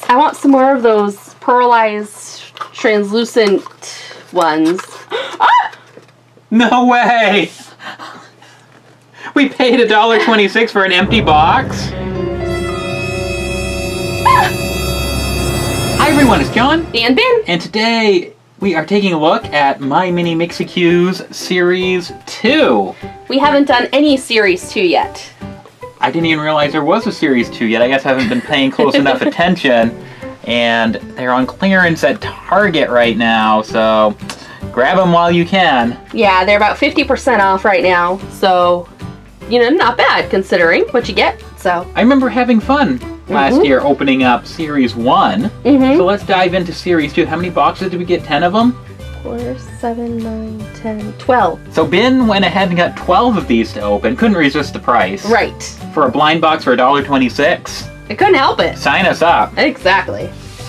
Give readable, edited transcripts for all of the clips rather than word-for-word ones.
I want some more of those pearlized, translucent ones. Ah! No way! We paid $1.26 for an empty box? Hi everyone, it's John. And Ben. And today we are taking a look at My Mini Mixie-Q's Series 2. We haven't done any Series 2 yet. I didn't even realize there was a Series 2 yet. I guess I haven't been paying close enough attention. And they're on clearance at Target right now, so grab them while you can. Yeah, they're about 50% off right now, so, you know, not bad considering what you get, so. I remember having fun last year opening up Series 1. So let's dive into Series 2. How many boxes did we get? 10 of them? 4, 7, 9, 10, 12. So Ben went ahead and got 12 of these to open. Couldn't resist the price. Right. For a blind box for $1.26. I couldn't help it. Sign us up. Exactly.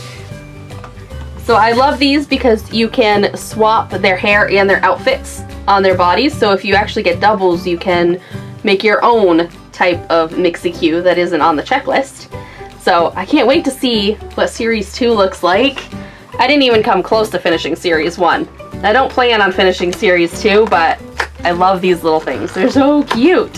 So I love these because you can swap their hair and their outfits on their bodies. So if you actually get doubles, you can make your own type of Mixie-Q that isn't on the checklist. So I can't wait to see what Series 2 looks like. I didn't even come close to finishing Series 1. I don't plan on finishing Series 2, but I love these little things. They're so cute.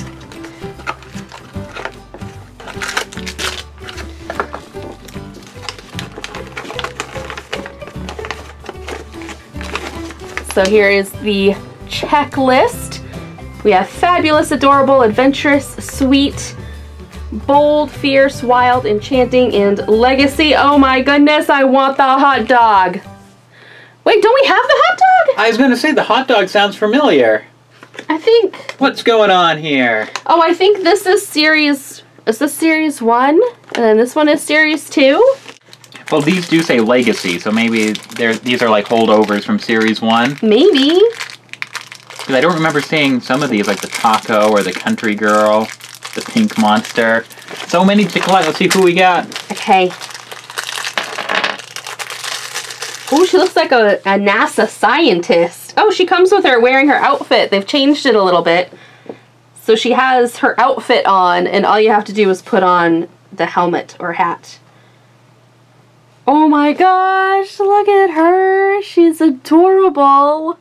So here is the checklist. We have fabulous, adorable, adventurous, sweet, bold, fierce, wild, enchanting, and legacy. Oh my goodness, I want the hot dog. Wait, don't we have the hot dog? I was going to say the hot dog sounds familiar. I think. What's going on here? Oh, I think this is Series 1? And then this one is Series 2? Well, these do say Legacy, so maybe these are like holdovers from Series 1. Maybe. Because I don't remember seeing some of these, like the Taco or the Country Girl, the Pink Monster. So many to collect. Let's see who we got. Okay. Oh, she looks like a NASA scientist. Oh, she comes with her wearing her outfit. They've changed it a little bit. So she has her outfit on, and all you have to do is put on the helmet or hat. Oh my gosh, look at her. She's adorable.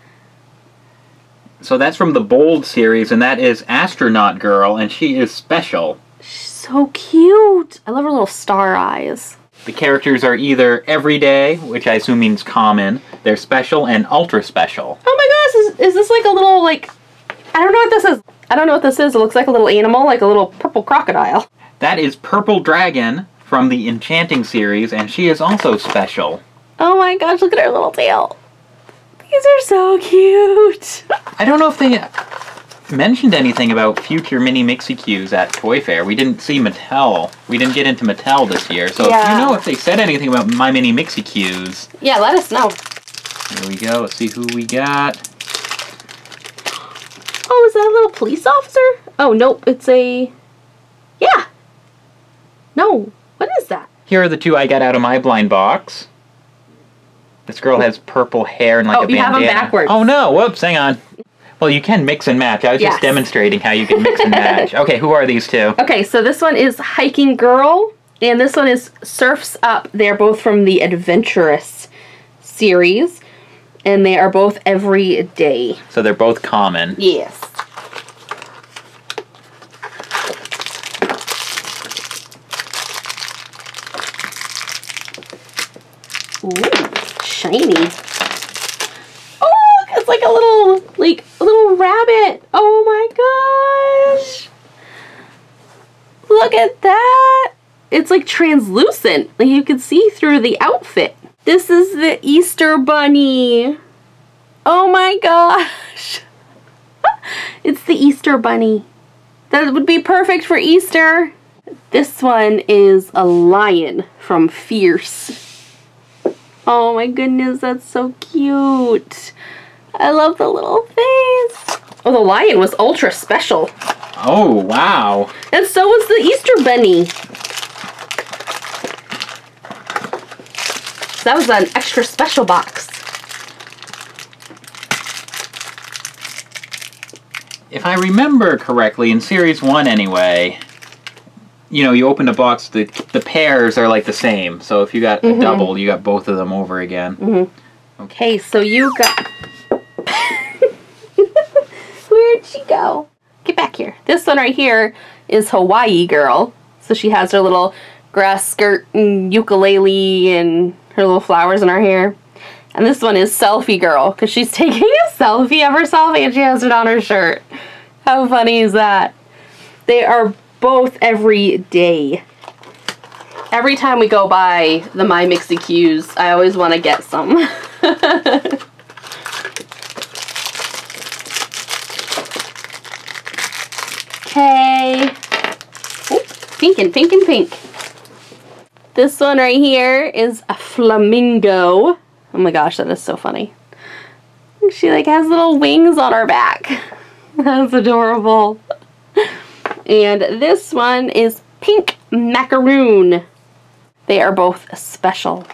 So that's from the Bold series, and that is Astronaut Girl, and she is special. She's so cute. I love her little star eyes. The characters are either everyday, which I assume means common, they're special, and ultra special. Oh my gosh, is this like a little, like, I don't know what this is. I don't know what this is. It looks like a little animal, like a little purple crocodile. That is Purple Dragon from the Enchanting series, and she is also special. Oh my gosh, look at her little tail. These are so cute. I don't know if they mentioned anything about future Mini Mixie-Qs at Toy Fair. We didn't see Mattel. We didn't get into Mattel this year, so if you know if they said anything about My Mini Mixie-Qs. Yeah, let us know. Here we go. Let's see who we got. Oh, is that a little police officer? Oh, nope, it's a... Yeah. No. What is that? Here are the two I got out of my blind box. This girl has purple hair and like a bandana. Oh, you have them backwards. Oh no, whoops, hang on. Well, you can mix and match. I was just demonstrating how you can mix and match. Okay, who are these two? Okay, so this one is Hiking Girl, and this one is Surfs Up. They're both from the Adventurous series, and they are both every day. So they're both common. Yes. Ooh, shiny. Oh, look, it's like a little rabbit. Oh my gosh. Look at that. It's like translucent. Like you can see through the outfit. This is the Easter Bunny. Oh my gosh. It's the Easter Bunny. That would be perfect for Easter. This one is a lion from Fierce. Oh my goodness, that's so cute. I love the little face. Oh, the lion was ultra special. Oh, wow. And so was the Easter Bunny. That was an extra special box. If I remember correctly, in Series 1 anyway, you know, you opened a box, the the pairs are like the same. So if you got a double, you got both of them over again. Okay, so you got... Where'd she go? Get back here. This one right here is Hawaii Girl. So she has her little grass skirt and ukulele and her little flowers in her hair. And this one is Selfie Girl, because she's taking a selfie of herself and she has it on her shirt. How funny is that? They are both every day. Every time we go by the My Mixie Q's, I always want to get some. Okay. Oh, pink and pink and pink. This one right here is a flamingo. Oh my gosh, that is so funny. She like has little wings on her back. That's adorable. And this one is Pink Macaroon. They are both special.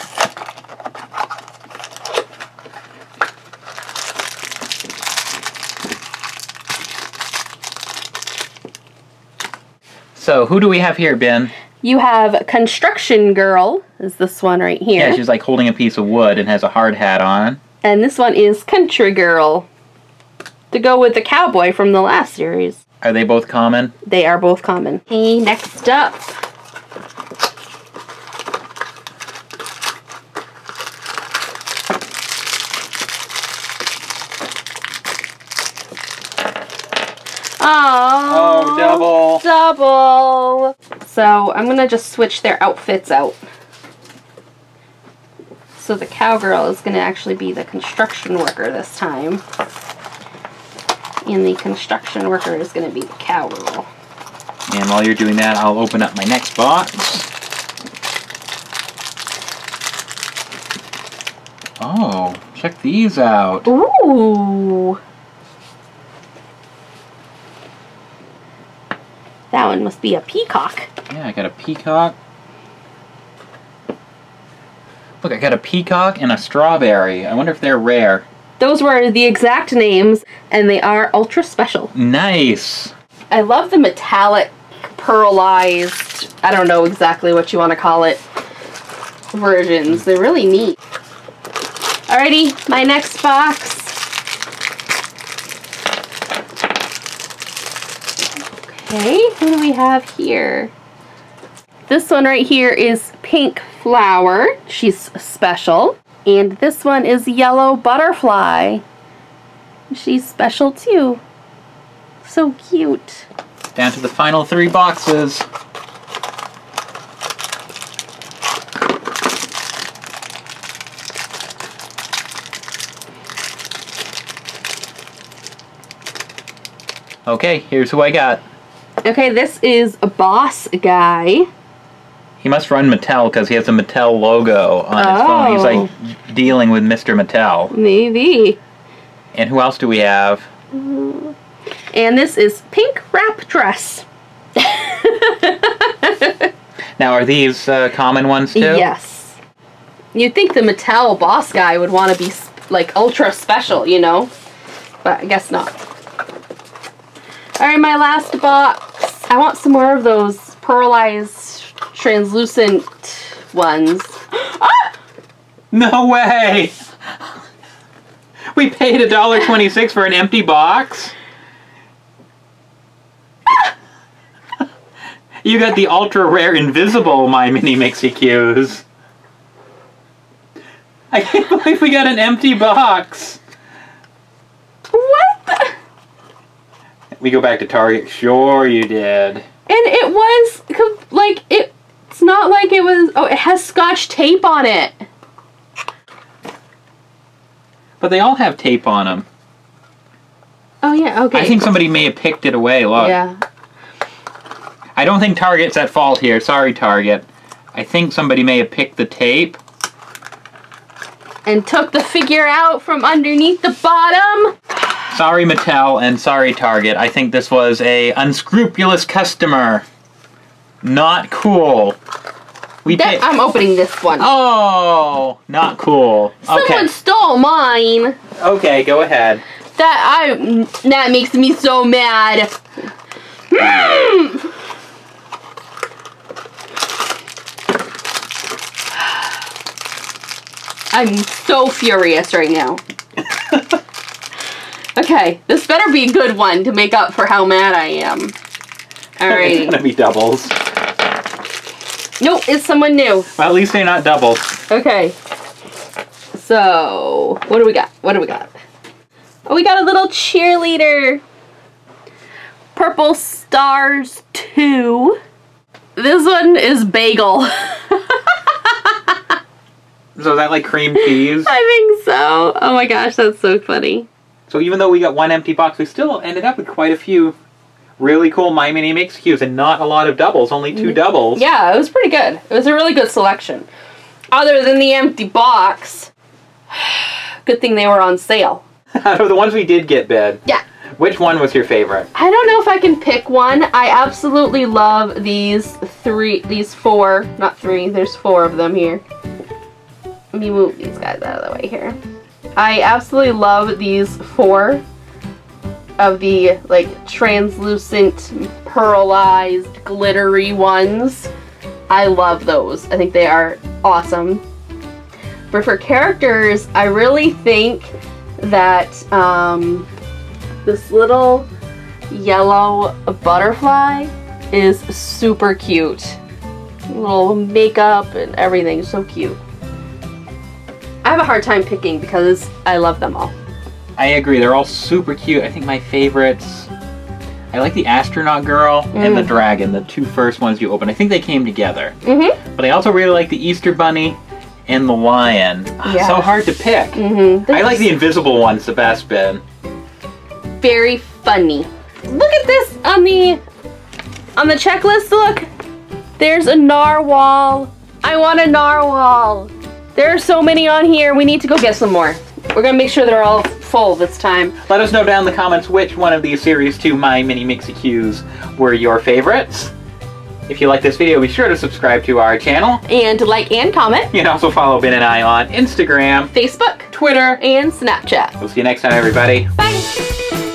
So who do we have here, Ben? You have Construction Girl, is this one right here. Yeah, she's like holding a piece of wood and has a hard hat on. And this one is Country Girl, to go with the cowboy from the last series. Are they both common? They are both common. Okay, next up. Oh, double. Double. So I'm going to just switch their outfits out. So the cowgirl is going to actually be the construction worker this time. And the construction worker is going to be the cowgirl. And while you're doing that, I'll open up my next box. Oh, check these out. Ooh. That one must be a peacock. Yeah, I got a peacock. Look, I got a peacock and a strawberry. I wonder if they're rare. Those were the exact names, and they are ultra special. Nice. I love the metallic, pearlized, I don't know exactly what you want to call it, versions. They're really neat. Alrighty, my next box. Okay, who do we have here? This one right here is Pink Flower. She's special. And this one is Yellow Butterfly. She's special too. So cute. Down to the final 3 boxes. Okay, here's who I got. Okay, this is a Boss Guy. He must run Mattel because he has a Mattel logo on his phone. He's like dealing with Mr. Mattel. Maybe. And who else do we have? And this is Pink Wrap Dress. Now, are these common ones too? Yes. You'd think the Mattel Boss Guy would want to be like ultra special, you know? But I guess not. Alright, my last box. I want some more of those pearlized, translucent ones. Ah! No way! We paid $1.26 for an empty box? You got the ultra rare invisible My Mini Mixie Q's. I can't believe we got an empty box. What the? We go back to Target. Sure you did. And it was, like, it's not like it was, oh, it has Scotch tape on it. But they all have tape on them. Oh, yeah, okay. I think somebody may have picked it away. Look. Yeah. I don't think Target's at fault here. Sorry, Target. I think somebody may have picked the tape. And took the figure out from underneath the bottom. Sorry, Mattel, and sorry, Target. I think this was a unscrupulous customer. Not cool. I'm opening this one. Oh, not cool. Someone stole mine. Okay, go ahead. That makes me so mad. I'm so furious right now. Okay, this better be a good one to make up for how mad I am. Alright. It's gonna be doubles. Nope, it's someone new. Well, at least they're not doubles. Okay. So, what do we got? What do we got? Oh, we got a little cheerleader. Purple Stars 2. This one is Bagel. So is that like cream cheese? I think so. Oh my gosh, that's so funny. So even though we got one empty box, we still ended up with quite a few really cool My Mini Mix Qs and not a lot of doubles, only 2 doubles. Yeah, it was pretty good. It was a really good selection. Other than the empty box. Good thing they were on sale. Out of the ones we did get, Ben. Yeah. Which one was your favorite? I don't know if I can pick one. I absolutely love these 4, not 3, there's 4 of them here. Let me move these guys out of the way here. I absolutely love these 4 of the like translucent, pearlized, glittery ones. I love those. I think they are awesome. But for characters, I really think that this little yellow butterfly is super cute. Little makeup and everything, so cute. I have a hard time picking because I love them all. I agree, they're all super cute. I think my favorites, I like the astronaut girl and the dragon, the 2 first ones you open. I think they came together. But I also really like the Easter bunny and the lion. Yeah. So hard to pick. I like the invisible ones the best, Ben. Very funny. Look at this on the checklist. Look, there's a narwhal. I want a narwhal. There are so many on here. We need to go get some more. We're gonna make sure they're all full this time. Let us know down in the comments which one of these Series 2 My Mini Mixie Qs were your favorites. If you like this video, be sure to subscribe to our channel. And like and comment. You can also follow Ben and I on Instagram, Facebook, Twitter, and Snapchat. We'll see you next time, everybody. Bye.